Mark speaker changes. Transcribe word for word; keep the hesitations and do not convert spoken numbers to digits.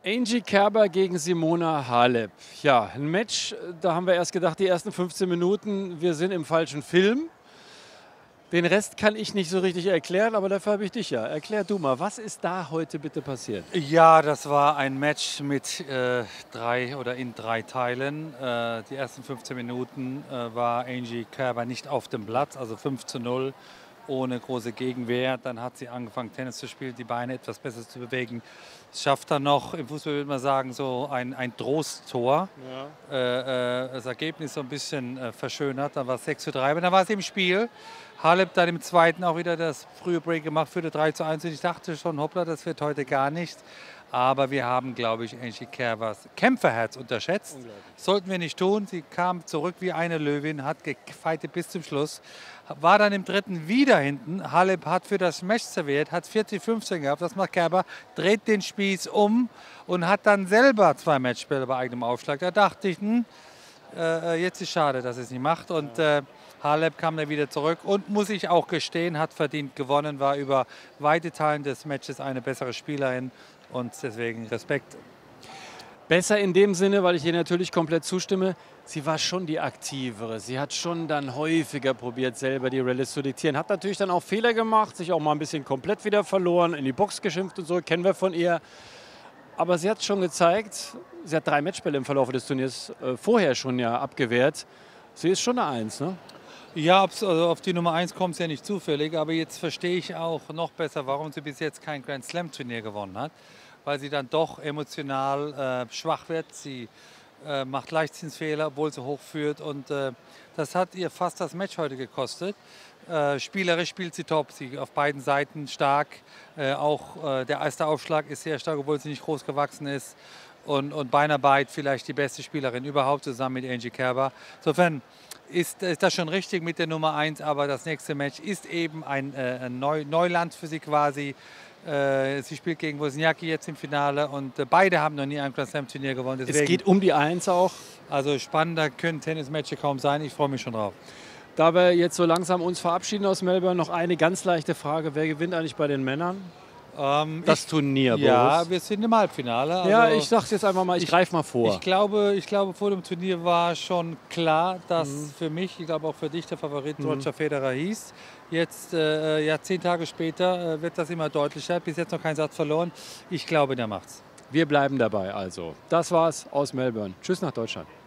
Speaker 1: Angie Kerber gegen Simona Halep. Ja, ein Match, da haben wir erst gedacht, die ersten fünfzehn Minuten, wir sind im falschen Film. Den Rest kann ich nicht so richtig erklären, aber dafür habe ich dich ja. Erklär du mal, was ist da heute bitte passiert?
Speaker 2: Ja, das war ein Match mit äh, drei oder in drei Teilen. Äh, die ersten fünfzehn Minuten äh, war Angie Kerber nicht auf dem Blatt, also fünf zu null, ohne große Gegenwehr. Dann hat sie angefangen, Tennis zu spielen, die Beine etwas besser zu bewegen. Es schafft dann noch, im Fußball würde man sagen, so ein, ein Trosttor. Ja. Äh, äh, das Ergebnis so ein bisschen äh, verschönert. Dann war es sechs zu drei, aber dann war es im Spiel. Halep dann im zweiten auch wieder das frühe Break gemacht, für drei zu eins. Und ich dachte schon, hoppla, das wird heute gar nicht. Aber wir haben, glaube ich, Angie Kerbers Kämpferherz unterschätzt. Sollten wir nicht tun. Sie kam zurück wie eine Löwin, hat gefeitet bis zum Schluss. War dann im dritten wieder hinten. Halep hat für das Match serviert, hat vierzig fünfzehn gehabt. Das macht Kerber, dreht den Spieß um und hat dann selber zwei Matchbälle bei eigenem Aufschlag. Da dachte ich, hm, äh, jetzt ist schade, dass es nicht macht. Und äh, Halep kam dann wieder zurück und, muss ich auch gestehen, hat verdient gewonnen, war über weite Teilen des Matches eine bessere Spielerin und deswegen Respekt.
Speaker 1: Besser in dem Sinne, weil ich ihr natürlich komplett zustimme, sie war schon die Aktivere. Sie hat schon dann häufiger probiert, selber die Rallyes zu diktieren. Hat natürlich dann auch Fehler gemacht, sich auch mal ein bisschen komplett wieder verloren, in die Box geschimpft und so, kennen wir von ihr. Aber sie hat schon gezeigt, sie hat drei Matchbälle im Verlauf des Turniers äh, vorher schon ja abgewehrt. Sie ist schon eine Eins, ne?
Speaker 2: Ja, also auf die Nummer eins kommt es ja nicht zufällig, aber jetzt verstehe ich auch noch besser, warum sie bis jetzt kein Grand Slam Turnier gewonnen hat, weil sie dann doch emotional äh, schwach wird. Sie äh, macht Leichtsinnsfehler, obwohl sie hoch führt und äh, das hat ihr fast das Match heute gekostet. Äh, spielerisch spielt sie top, sie auf beiden Seiten stark, äh, auch äh, der erste Aufschlag ist sehr stark, obwohl sie nicht groß gewachsen ist. Und, und Beinarbeit vielleicht die beste Spielerin überhaupt, zusammen mit Angie Kerber. Insofern ist, ist das schon richtig mit der Nummer eins, aber das nächste Match ist eben ein, äh, ein Neu Neuland für sie quasi. Äh, sie spielt gegen Wozniacki jetzt im Finale und äh, beide haben noch nie ein Grand Slam Turnier gewonnen.
Speaker 1: Deswegen, es geht um die Eins auch.
Speaker 2: Also spannender können Tennismatches kaum sein, ich freue mich schon drauf.
Speaker 1: Da wir jetzt so langsam uns verabschieden aus Melbourne, noch eine ganz leichte Frage. Wer gewinnt eigentlich bei den Männern?
Speaker 2: Ähm,
Speaker 1: das
Speaker 2: ich,
Speaker 1: Turnier, Boris.
Speaker 2: Ja, wir sind im Halbfinale. Also
Speaker 1: ja, ich sag's jetzt einfach mal, ich, ich greife mal vor.
Speaker 2: Ich glaube, ich glaube, vor dem Turnier war schon klar, dass mhm. für mich, ich glaube auch für dich, der Favorit mhm. Roger Federer hieß. Jetzt, äh, ja, zehn Tage später, äh, wird das immer deutlicher. Bis jetzt noch kein Satz verloren. Ich glaube, der macht's.
Speaker 1: Wir bleiben dabei also. Das war's aus Melbourne. Tschüss nach Deutschland.